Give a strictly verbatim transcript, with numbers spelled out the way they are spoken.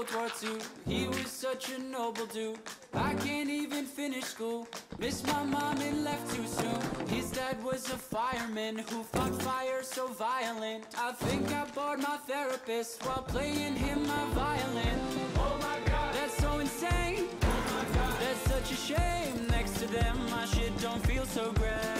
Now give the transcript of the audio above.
World War Two. He was such a noble dude. I can't even finish school. Missed my mom and left too soon. His dad was a fireman who fought fire so violent. I think I bored my therapist while playing him my violin. Oh my god, that's so insane. Oh my god, that's such a shame. Next to them my shit don't feel so grand.